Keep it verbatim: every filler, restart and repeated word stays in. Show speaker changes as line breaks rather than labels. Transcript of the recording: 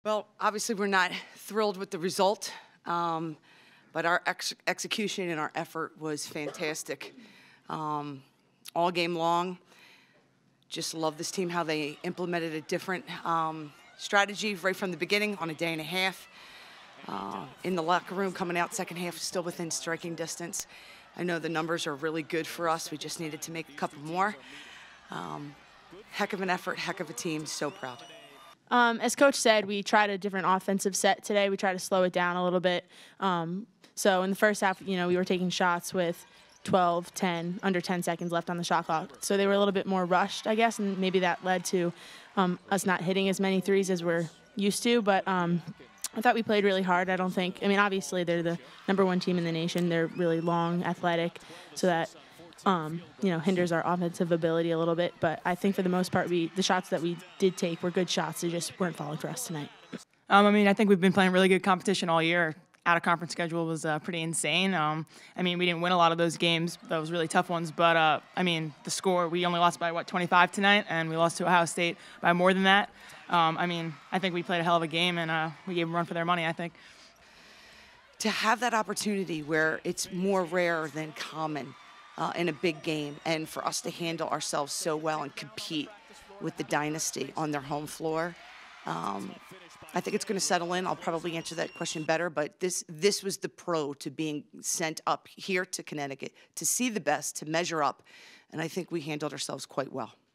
Well, obviously we're not thrilled with the result, um, but our ex execution and our effort was fantastic. Um, all game long, just love this team, how they implemented a different um, strategy right from the beginning on a day and a half. Uh, in the locker room, coming out second half, still within striking distance. I know the numbers are really good for us. We just needed to make a couple more. Um, heck of an effort, heck of a team, so proud.
Um, as Coach said, we tried a different offensive set today. We tried to slow it down a little bit. Um, so in the first half, you know, we were taking shots with twelve, ten, under ten seconds left on the shot clock. So they were a little bit more rushed, I guess, and maybe that led to um, us not hitting as many threes as we're used to. But um, I thought we played really hard. I don't think, I mean, obviously they're the number one team in the nation. They're really long, athletic, so that Um, you know, hinders our offensive ability a little bit. But I think for the most part, we the shots that we did take were good shots. They just weren't falling for us tonight.
Um, I mean, I think we've been playing really good competition all year. Out-of-conference schedule was uh, pretty insane. Um, I mean, we didn't win a lot of those games, those really tough ones. But, uh, I mean, the score, we only lost by, what, twenty-five tonight, and we lost to Ohio State by more than that. Um, I mean, I think we played a hell of a game, and uh, we gave them a run for their money, I think.
To have that opportunity where it's more rare than common, Uh, in a big game, and for us to handle ourselves so well and compete with the Dynasty on their home floor, um, I think it's going to settle in. I'll probably answer that question better, but this this was the pro to being sent up here to Connecticut to see the best, to measure up, and I think we handled ourselves quite well.